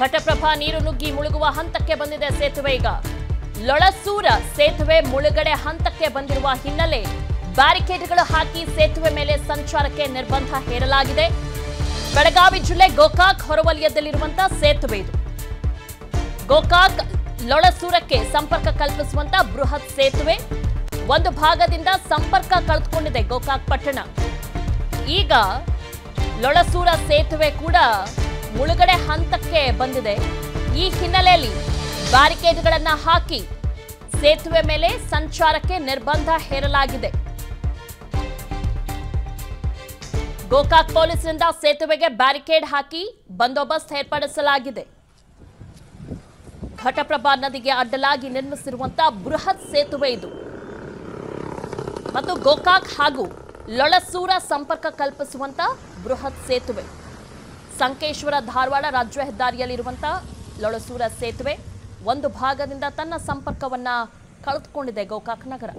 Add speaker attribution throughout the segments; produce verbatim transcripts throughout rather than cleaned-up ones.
Speaker 1: ಘಟಪ್ರಭಾ ನೀರು ನುಗ್ಗಿ ಮುಳುಗುವ ಹಂತಕ್ಕೆ ಬಂದಿದೆ ಸೇತುವೆ. ಈಗ ಲೊಳಸೂರ ಸೇತುವೆ ಮುಳುಗಡೆ ಹಂತಕ್ಕೆ ಬಂದಿರುವ ಹಿನ್ನೆಲೆ ಬ್ಯಾರಿಕೇಡ್ಗಳು ಹಾಕಿ ಸೇತುವೆ ಮೇಲೆ ಸಂಚಾರಕ್ಕೆ ನಿರ್ಬಂಧ ಹೇರಲಾಗಿದೆ. ಬೆಳಗಾವಿ ಜಿಲ್ಲೆ ಗೋಕಾಕ್ ಹೊರವಲಯದಲ್ಲಿರುವಂತಹ ಸೇತುವೆ ಇದು. ಗೋಕಾಕ್ ಲೊಳಸೂರಕ್ಕೆ ಸಂಪರ್ಕ ಕಲ್ಪಿಸುವಂತ ಬೃಹತ್ ಸೇತುವೆ. ಒಂದು ಭಾಗದಿಂದ ಸಂಪರ್ಕ ಕಳೆದುಕೊಂಡಿದೆ ಗೋಕಾಕ್ ಪಟ್ಟಣ. ಈಗ ಲೊಳಸೂರ ಸೇತುವೆ ಕೂಡ ಮುಳುಗಡೆ ಹಂತಕ್ಕೆ ಬಂದಿದೆ. ಈ ಹಿನ್ನೆಲೆಯಲ್ಲಿ ಬ್ಯಾರಿಕೇಡ್ಗಳನ್ನ ಹಾಕಿ ಸೇತುವೆ ಮೇಲೆ ಸಂಚಾರಕ್ಕೆ ನಿರ್ಬಂಧ ಹೇರಲಾಗಿದೆ. ಗೋಕಾಕ್ ಪೊಲೀಸರಿಂದ ಸೇತುವೆಗೆ ಬ್ಯಾರಿಕೇಡ್ ಹಾಕಿ ಬಂದೋಬಸ್ತ್ ಏರ್ಪಡಿಸಲಾಗಿದೆ. ಘಟಪ್ರಭಾ ನದಿಗೆ ಅಡ್ಡಲಾಗಿ ನಿರ್ಮಿಸಿರುವಂತಹ ಬೃಹತ್ ಸೇತುವೆ ಇದು ಮತ್ತು ಗೋಕಾಕ್ ಹಾಗೂ ಲೊಳಸೂರ ಸಂಪರ್ಕ ಕಲ್ಪಿಸುವಂತ ಬೃಹತ್ ಸೇತುವೆ. ಸಂಕೇಶ್ವರ ಧಾರವಾಡ ರಾಜ್ಯ ಹೆದ್ದಾರಿಯಲ್ಲಿರುವಂತಹ ಲೊಳಸೂರ ಸೇತುವೆ ಒಂದು ಭಾಗದಿಂದ ತನ್ನ ಸಂಪರ್ಕವನ್ನ ಕಳೆದುಕೊಂಡಿದೆ ಗೋಕಾಕ್ ನಗರ.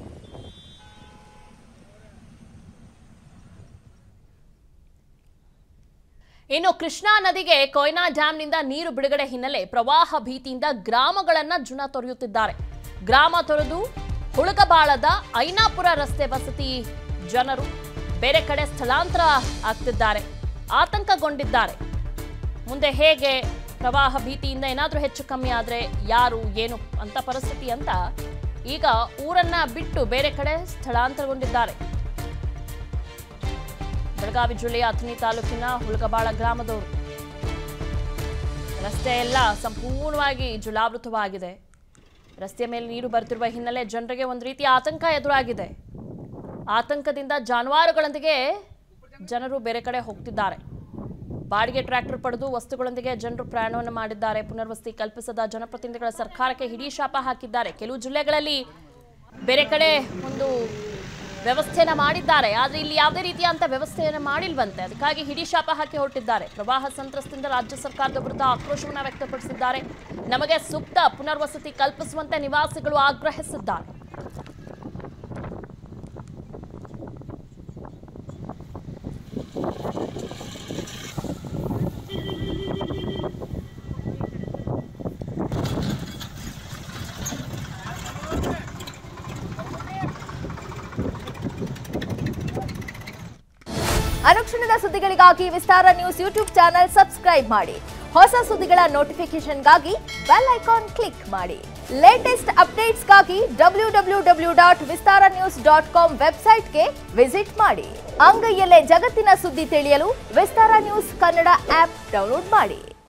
Speaker 1: ಇನ್ನು ಕೃಷ್ಣಾ ನದಿಗೆ ಕೊಯ್ನಾ ಡ್ಯಾಂನಿಂದ ನೀರು ಬಿಡುಗಡೆ ಹಿನ್ನೆಲೆ ಪ್ರವಾಹ ಭೀತಿಯಿಂದ ಗ್ರಾಮಗಳನ್ನ ಜುನ ತೊರೆಯುತ್ತಿದ್ದಾರೆ. ಗ್ರಾಮ ತೊರೆದು ಹುಳುಗಬಾಳದ ಐನಾಪುರ ರಸ್ತೆ ವಸತಿ ಜನರು ಬೇರೆ ಕಡೆ ಸ್ಥಳಾಂತರ ಆಗ್ತಿದ್ದಾರೆ, ಆತಂಕಗೊಂಡಿದ್ದಾರೆ. ಮುಂದೆ ಹೇಗೆ ಪ್ರವಾಹ ಭೀತಿಯಿಂದ ಏನಾದರೂ ಹೆಚ್ಚು ಕಮ್ಮಿ ಆದರೆ ಯಾರು ಏನು ಅಂತ ಪರಿಸ್ಥಿತಿ ಅಂತ ಈಗ ಊರನ್ನ ಬಿಟ್ಟು ಬೇರೆ ಕಡೆ ಸ್ಥಳಾಂತರಗೊಂಡಿದ್ದಾರೆ. ಬೆಳಗಾವಿ ಜಿಲ್ಲೆಯ ಅಥಣಿ ತಾಲೂಕಿನ ಹುಳುಗಬಾಳ ಗ್ರಾಮದವರು. ರಸ್ತೆ ಎಲ್ಲ ಸಂಪೂರ್ಣವಾಗಿ ಜಲಾವೃತವಾಗಿದೆ. ರಸ್ತೆಯ ಮೇಲೆ ನೀರು ಬರುತ್ತಿರುವ ಹಿನ್ನೆಲೆ ಜನರಿಗೆ ಒಂದು ರೀತಿಯ ಆತಂಕ ಎದುರಾಗಿದೆ. ಆತಂಕದಿಂದ ಜಾನುವಾರುಗಳೊಂದಿಗೆ ಜನರು ಬೇರೆ ಕಡೆ ಹೋಗ್ತಿದ್ದಾರೆ. ಬಾಡಿಗೆ ಟ್ರ್ಯಾಕ್ಟರ್ ಪಡೆದು ವಸ್ತುಗಳೊಂದಿಗೆ ಜನರು ಪ್ರಯಾಣವನ್ನು ಮಾಡಿದ್ದಾರೆ. ಪುನರ್ವಸತಿ ಕಲ್ಪಿಸದ ಜನಪ್ರತಿನಿಧಿಗಳ ಸರ್ಕಾರಕ್ಕೆ ಹಿಡಿ ಶಾಪ ಹಾಕಿದ್ದಾರೆ. ಕೆಲವು ಜಿಲ್ಲೆಗಳಲ್ಲಿ ಬೇರೆ ಕಡೆ ಒಂದು ವ್ಯವಸ್ಥೆಯನ್ನ ಮಾಡಿದ್ದಾರೆ, ಆದರೆ ಇಲ್ಲಿ ಯಾವುದೇ ರೀತಿಯಂತ ವ್ಯವಸ್ಥೆಯನ್ನು ಮಾಡಿಲ್ವಂತೆ. ಅದಕ್ಕಾಗಿ ಹಿಡಿ ಶಾಪ ಹಾಕಿ ಹೊರಟಿದ್ದಾರೆ. ಪ್ರವಾಹ ಸಂತ್ರಸ್ತರಿಂದ ರಾಜ್ಯ ಸರ್ಕಾರದ ವಿರುದ್ಧ ಆಕ್ರೋಶವನ್ನು ವ್ಯಕ್ತಪಡಿಸಿದ್ದಾರೆ. ನಮಗೆ ಸೂಕ್ತ ಪುನರ್ವಸತಿ ಕಲ್ಪಿಸುವಂತೆ ನಿವಾಸಿಗಳು ಆಗ್ರಹಿಸಿದ್ದಾರೆ.
Speaker 2: ಅನುಕ್ಷಣದ ಸುದ್ದಿಗಳಿಗಾಗಿ Vistara news YouTube channel subscribe ಮಾಡಿ. ಹೊಸ ಸುದ್ದಿಗಳ ನೋಟಿಫಿಕೇಶನ್ಗಾಗಿ ಬೆಲ್ ಐಕಾನ್ ಕ್ಲಿಕ್ ಮಾಡಿ. ಲೇಟೆಸ್ಟ್ ಅಪ್ಡೇಟ್ಸ್ಗಾಗಿ W W W dot Vistara news dot com ವೆಬ್ಸೈಟ್ಗೆ ವಿಸಿಟ್ ಮಾಡಿ. ಅಂಗೈಯಲ್ಲೇ ಜಗತ್ತಿನ ಸುದ್ದಿ ತಿಳಿಯಲು Vistara news Kannada app download ಮಾಡಿ.